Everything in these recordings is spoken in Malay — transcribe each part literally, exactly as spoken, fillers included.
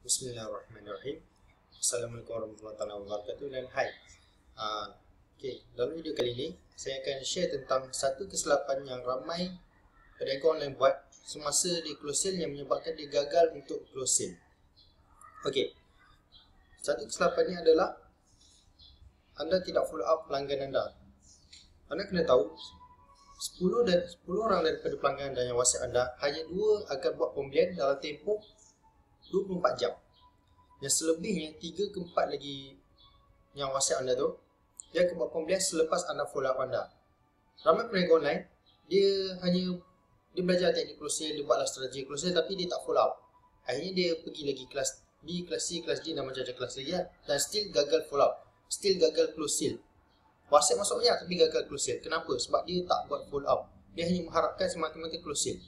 Bismillahirrahmanirrahim. Assalamualaikum warahmatullahi wabarakatuh dan hai. uh, okay, dalam video kali ini saya akan share tentang satu kesilapan yang ramai pedagang online buat semasa di close sale yang menyebabkan dia gagal untuk close sale. Okey, satu kesilapan ni adalah anda tidak follow up pelanggan anda. Anda kena tahu sepuluh dan sepuluh orang daripada pelanggan anda yang WhatsApp anda, hanya dua akan buat pembelian dalam tempoh dua puluh empat jam. Yang selebihnya tiga ke empat lagi yang WhatsApp anda tu, dia akan buat pembelian selepas anda follow up anda. Ramai peniaga online, dia hanya dia belajar teknik close sale, dia buatlah strategi close sale, tapi dia tak follow up. Akhirnya dia pergi lagi kelas B, kelas C, kelas D, dan macam-macam kelas lagi lah, dan still gagal follow up, still gagal close sale. WhatsApp masuk banyak tapi gagal close sale. Kenapa? Sebab dia tak buat follow up. Dia hanya mengharapkan semata-mata close sale.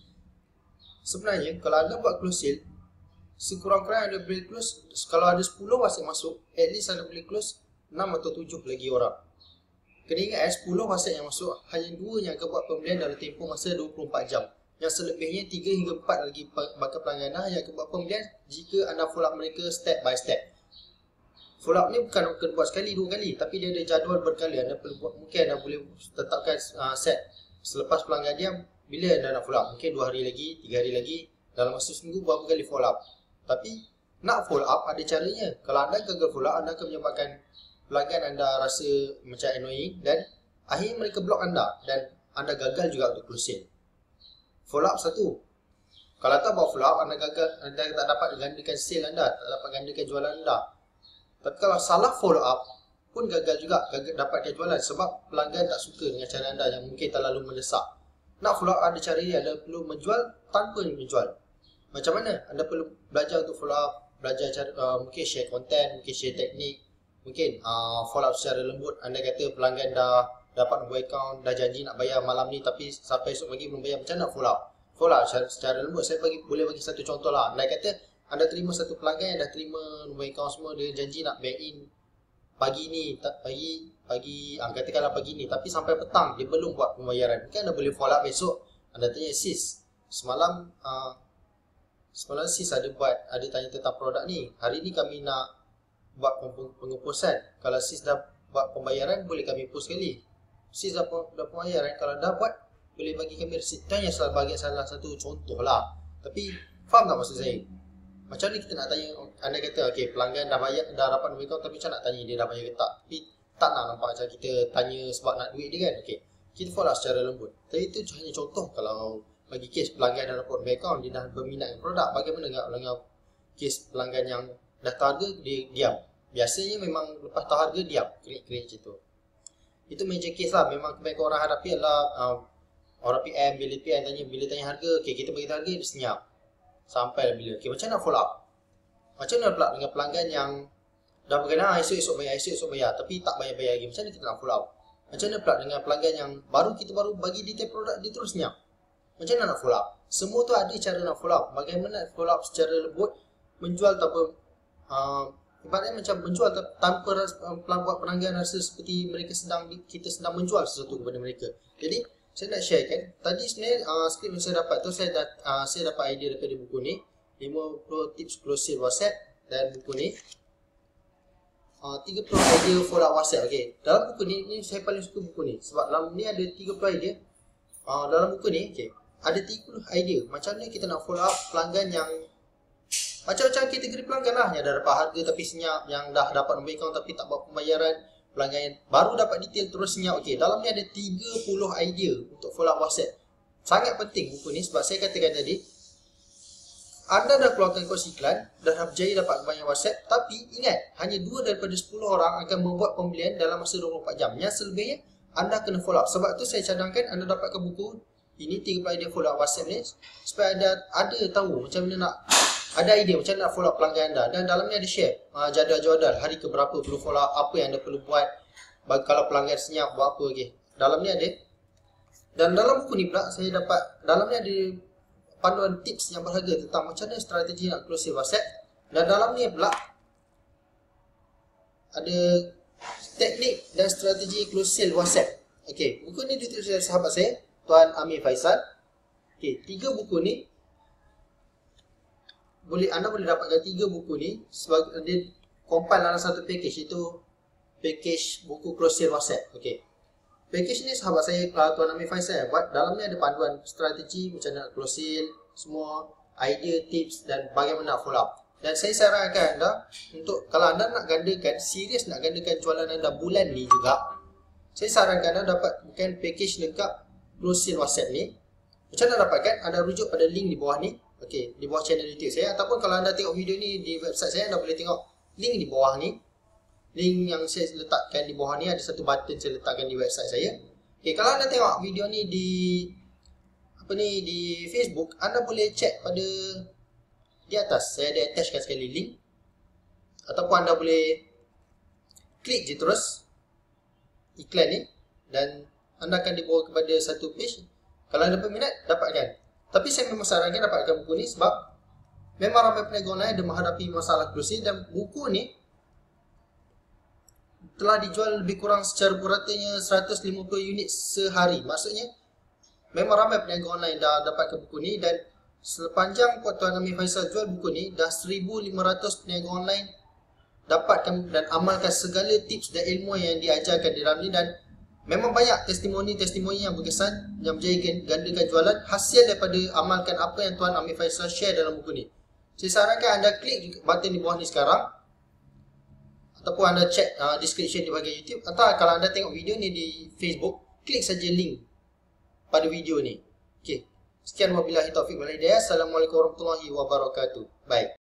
Sebenarnya kalau anda buat close sale, sekurang-kurangnya anda boleh close, kalau ada sepuluh WhatsApp masuk, at least anda boleh close enam atau tujuh lagi orang. Kena ingat eh, sepuluh WhatsApp yang masuk, hanya dua yang akan buat pembelian dalam tempoh masa dua puluh empat jam. Yang selebihnya tiga hingga empat lagi bakal pelanggan anda yang akan buat pembelian jika anda follow up mereka step by step. Follow up ni bukan kena buat sekali, dua kali, tapi dia ada jadual berkala. Anda perlu buat, mungkin anda boleh tetapkan uh, set selepas pelanggan diam, bila anda nak follow up, mungkin dua hari lagi, tiga hari lagi, dalam masa seminggu berapa kali follow up. Tapi nak follow up ada caranya. Kalau anda gagal follow up, anda akan menyebabkan pelanggan anda rasa macam annoying dan akhirnya mereka block anda dan anda gagal juga untuk close sale. Follow up satu. Kalau tak buat follow up, anda gagal, anda tak dapat gandakan sale anda, tak dapat gandakan jualan anda. Tapi kalau salah follow up pun gagal juga, gagal dapatkan jualan sebab pelanggan tak suka dengan cara anda yang mungkin terlalu mendesak. Nak follow up ada cara dia, anda perlu menjual tanpa menjual. Macam mana? Anda perlu belajar untuk follow up, belajar cara, uh, mungkin share content, mungkin share teknik, mungkin uh, follow up secara lembut. Anda kata pelanggan dah dapat nombor account, dah janji nak bayar malam ni tapi sampai esok pagi belum bayar, macam mana nak follow up? Follow up secara, secara lembut. Saya bagi, boleh bagi satu contoh lah. Anda kata anda terima satu pelanggan yang dah terima nombor account semua, dia janji nak bank in pagi ni, tak pagi, pagi, ah, katakanlah pagi ni, tapi sampai petang dia belum buat pembayaran. Mungkin anda boleh follow up besok. Anda tanya, sis, semalam uh, Semalam sis ada buat, ada tanya tentang produk ni. Hari ni kami nak buat pengupusan. Kalau sis dah buat pembayaran, boleh kami post sekali. Sis dah, dah pembayaran, kalau dah buat, boleh bagi kami resit. Itu hanya salah bagi salah satu contoh lah. Tapi, faham tak maksud saya? Macam ni kita nak tanya, anda kata, okay, pelanggan dah bayar, dah dapat nombor account, tapi macam nak tanya dia dah bayar ke tak? Tapi, tak nak nampak macam kita tanya sebab nak duit dia kan? Okay, kita follow secara lembut. Tapi itu hanya contoh. Kalau bagi kes pelanggan dah dapat bank account, dia dah berminat dengan produk, bagaimana dengan pelanggan kes pelanggan yang dah tahu harga, dia diam. Biasanya memang lepas tahu harga, diam, klik-klik macam tu. Itu major case lah. Memang kebanyakan orang hadapi adalah uh, orang P M, bila P M tanya, bila tanya harga, okay, kita bagi harga, dia senyap sampai bila. Okay, macam mana follow up? Macam mana pula dengan pelanggan yang dah berkena, esok-esok bayar, esok-esok bayar, tapi tak bayar-bayar lagi, macam mana kita nak follow up? Macam mana pula dengan pelanggan yang baru, kita baru bagi detail produk, dia terus senyap? Macam mana nak follow up? Semua tu ada cara nak follow up. Bagaimana nak follow up secara lembut, menjual tanpa uh, ibaratnya macam menjual tanpa uh, buat pelanggan rasa seperti mereka sedang, kita sedang menjual sesuatu kepada mereka. Jadi saya nak share kan, tadi sebenarnya uh, skrip yang saya dapat tu, saya, dat, uh, saya dapat idea daripada buku ni, lima puluh tips close sale WhatsApp, dan buku ni uh, tiga puluh idea follow up WhatsApp. Okay, dalam buku ni, ni saya paling suka buku ni sebab dalam ni ada tiga puluh idea. uh, Dalam buku ni, okay, ada tiga puluh idea macam mana kita nak follow up pelanggan yang macam-macam kategori pelanggan lah, yang dah dapat harga tapi senyap, yang dah dapat nombor account tapi tak buat pembayaran, pelanggan yang baru dapat detail terus senyap. Okey, dalam ni ada tiga puluh idea untuk follow up WhatsApp. Sangat penting buku ni sebab saya katakan tadi, anda dah keluarkan kos iklan, dah berjaya dapat banyak WhatsApp, tapi ingat, hanya dua daripada sepuluh orang akan membuat pembelian dalam masa dua puluh empat jam. Yang selebihnya anda kena follow up. Sebab tu saya cadangkan anda dapatkan buku ini, tiga puluh idea follow up WhatsApp ni, supaya anda ada tahu macam mana nak, ada idea macam mana nak follow up pelanggan anda. Dan dalam ni ada share uh, jadual-jadual, hari ke berapa perlu follow up, apa yang anda perlu buat bagi kalau pelanggan senyap, buat apa. Okay, dalam ni ada. Dan dalam buku ni pula saya dapat, dalam ni ada panduan tips yang berharga tentang macam mana strategi nak close sale WhatsApp. Dan dalam ni pula ada teknik dan strategi close sale WhatsApp. Okay, buku ni ditulis oleh sahabat saya, Tuan Amir Faisal. Okay, tiga buku ni boleh anda boleh dapatkan tiga buku ni sebagai dia compile dalam satu package, itu package buku close sale WhatsApp. Okey. Package ni sahabat saya uh, Tuan Amir Faisal buat. Dalam ni ada panduan strategi macam nak close sale, semua idea, tips dan bagaimana nak follow up. Dan saya sarankan anda untuk kalau anda nak gandakan, serius nak gandakan jualan anda bulan ni juga, saya sarankan anda dapatkan package lengkap close sale WhatsApp ni. Macam mana dapatkan? Anda rujuk pada link di bawah ni. Okey, di bawah channel YouTube saya, ataupun kalau anda tengok video ni di website saya, anda boleh tengok link di bawah ni. Link yang saya letakkan di bawah ni, ada satu button saya letakkan di website saya. Okey, kalau anda tengok video ni di apa ni di Facebook, anda boleh check pada di atas. Saya ada attachkan sekali link. Ataupun anda boleh klik je terus iklan ni dan anda akan dibawa kepada satu page. Kalau anda berminat, dapatkan. Tapi saya memang sarankan dapatkan buku ni sebab memang ramai peniaga online ada menghadapi masalah closing, dan buku ni telah dijual lebih kurang secara puratanya seratus lima puluh unit sehari. Maksudnya memang ramai peniaga online dah dapatkan buku ni, dan sepanjang Tuan Amir Faisal jual buku ni, dah seribu lima ratus peniaga online dapatkan dan amalkan segala tips dan ilmu yang diajarkan di dalam ni. Dan memang banyak testimoni-testimoni yang berkesan yang berjaya gandakan jualan hasil daripada amalkan apa yang Tuan Amir Faisal share dalam buku ni. Saya sarankan anda klik button di bawah ni sekarang, ataupun anda check uh, description di bahagian YouTube, atau kalau anda tengok video ni di Facebook, klik saja link pada video ni. Okey. Sekian wabillahi taufiq wal hidayah. Assalamualaikum warahmatullahi wabarakatuh. Bye.